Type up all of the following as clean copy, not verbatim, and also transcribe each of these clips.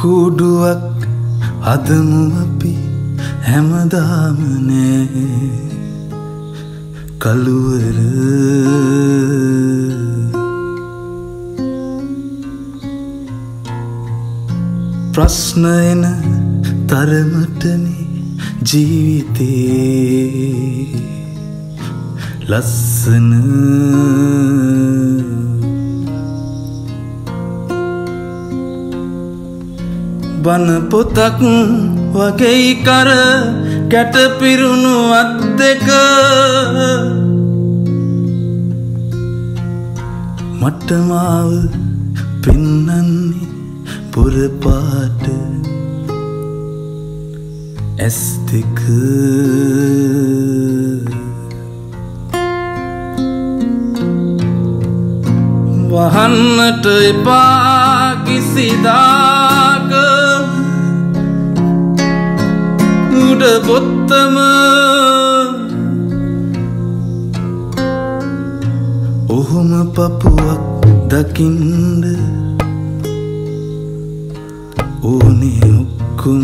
කූඩුවක් හදමු අපි හැමදාම නෑ කළුවර ප්‍රශ්න එන තරමටනේ ජීවිතේ ලස්සන බන පොතක් වගේ කර කැට පිරුණු අත් දෙක මට මාව පෙන්නන්නේ පුරපාට ඇස් දෙක වහන්නට එපා කිසිදාක උඩ පොත්තම ඔහොම පපුවක් දකින්ද ඕනේ ඔක්කොම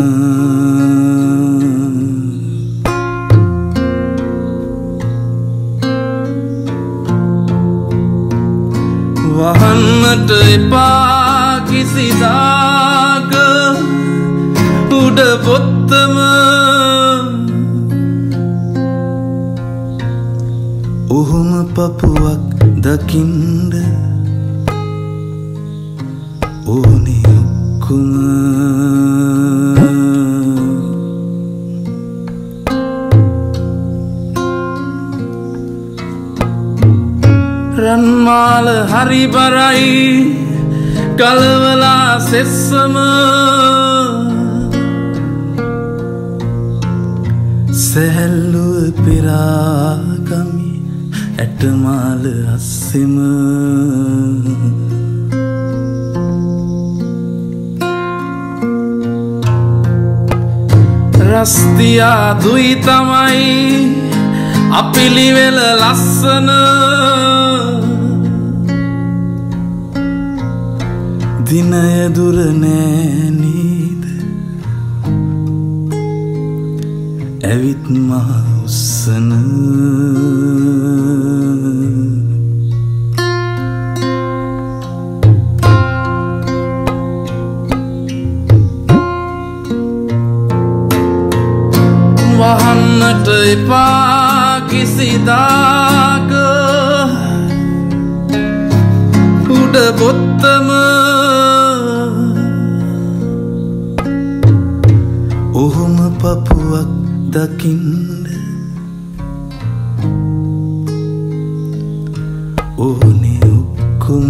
වහන්නට එපා කිසිදාක උඩ පොත්තම ඔහොම පපුවක් දකින්ද ඕනේ ඔක්කොම රන්මාල හරි බරයි ගලවලා සෙස්සම සැහැල්ලුව පෙරාගමි ඇටමාල අස්සෙම රස්තියා දුයි තමයි අපිලිවෙල ලස්සන දිනය දුර නෑ නේද ඇවිත් මා උස්සන වහන්නට එපා කිසිදාක උඩ පොත්තම ඔහොම පපුවක් දකින්ද ඕනේ ඔක්කොම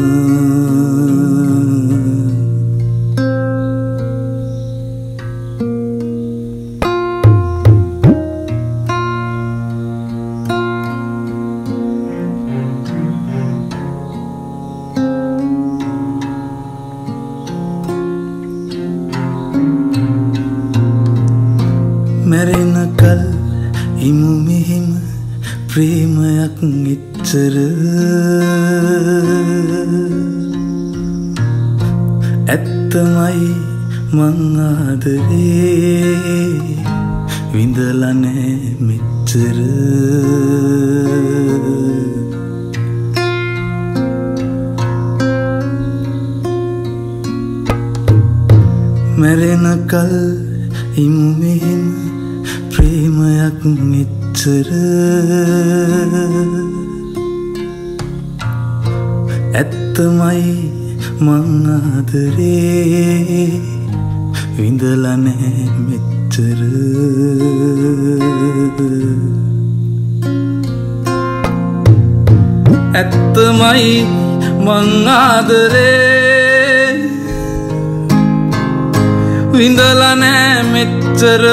මැරෙනකල් ඉමු මෙහෙම ප්‍රේමයක් ඉච්චර ඇත්තමයි මං ආදරේ විඳලා නෑ මෙච්චර මැරෙනකල් ඉමු මෙහෙම ප්‍රේමයක් මෙච්චර ඇත්තමයි මං ආදරේ විඳලා නෑ මෙච්චර ඇත්තමයි මං ආදරේ විඳලා නෑ මෙච්චර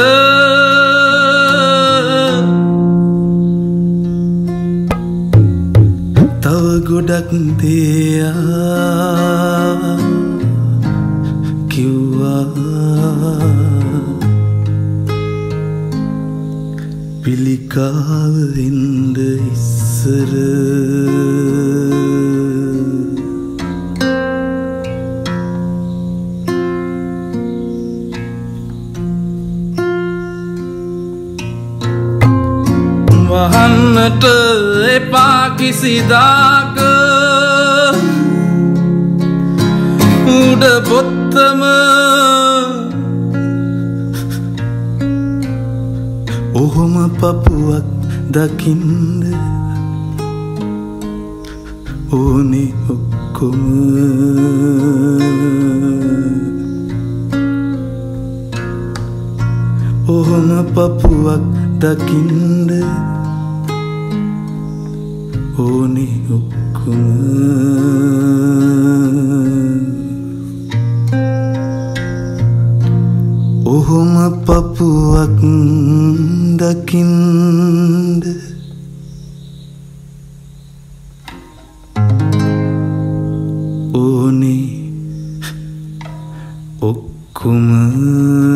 තව ගොඩක් දෙයා කිව්වා පිළිකාව එන්න ඉස්සර ඔන්නට එපා කිසිදාක උඩ පොත්තම ඔහොම පපුවක් දකින්න ඕනේ ඔක්කොම ඔහොම පපුවක් දකින්න ඕනේ ඔක්කොම ඔහොම පපුවක් දකින්න ඕනේ ඔක්කොම